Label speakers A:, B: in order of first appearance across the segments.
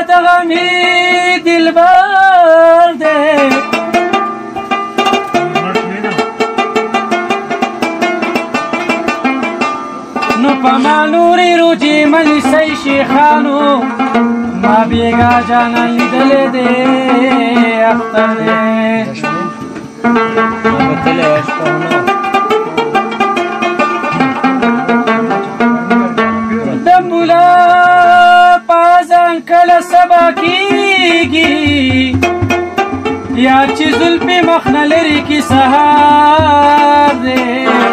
A: دغه مې دلبر دی نو په ما نورې روجې مه نیسئ شیخانو ما بیګا جانان لیدلی دی اختر دی د مولا په اذان کله سبا کېږي یا چې زلفې مخ نه لرې کې سهار دی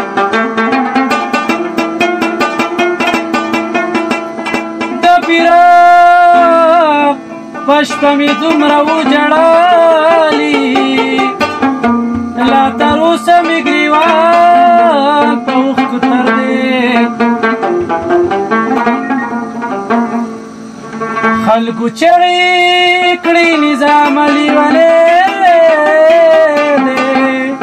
A: د فراق په شپه مې دومره وجړالي لا تر اوسه مې ګریوان په اوښکو تر دی خلکو چغې کړي نظام علي ولې دی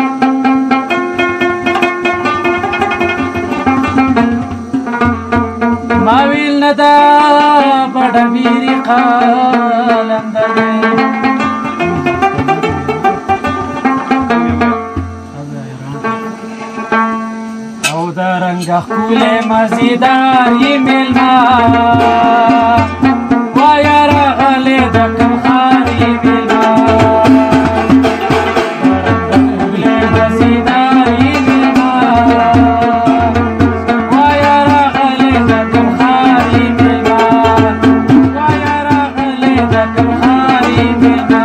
A: ما ویل نه دا بډبیري قلندر دی او دا رنګ ښکلی مزیدار یې میلمه وایا راغلی د کوم ښار یې میلمه دا رنګ ښکلی مزیدار یې میلمه وایا راغلی د کوم ښار یې میلمه وایا راغلی د کوم ښار یې میلمه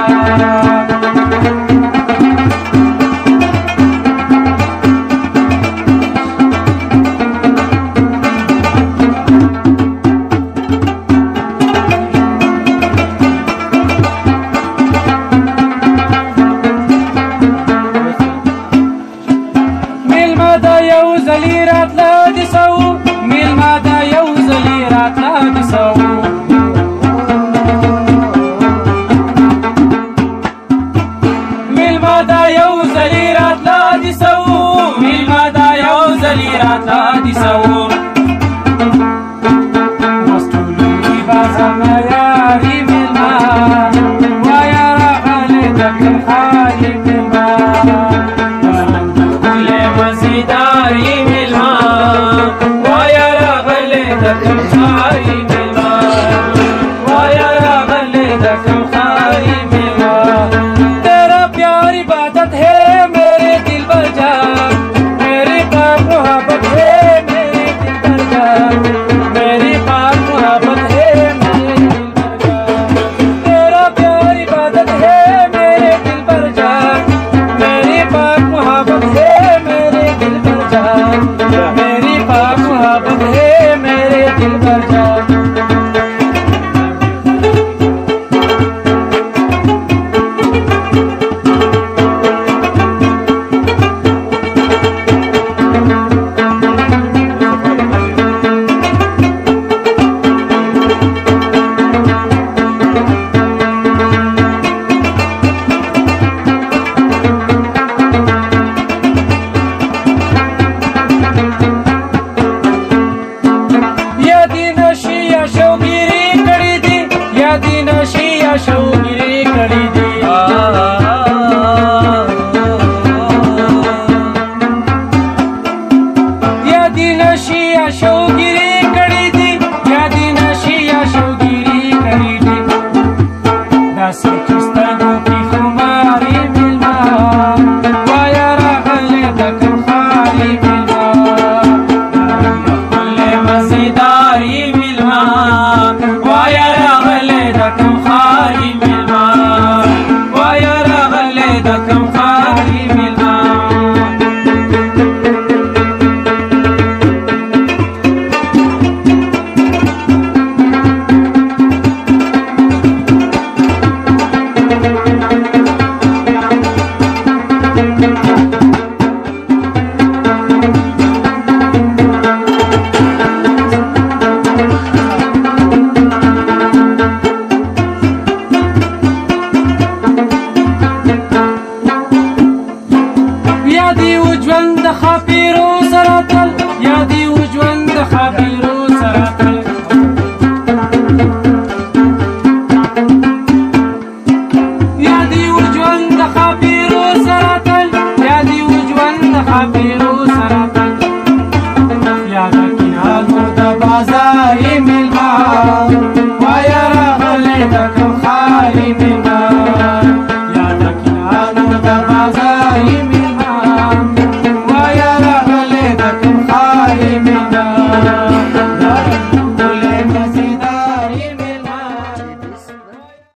A: نور د بازاري مېلمه وایه راغلی د کوم ښاري مېلمه یاد کړه نور د بازاري مېلمه وایه راغلی د کوم ښاري مېلمه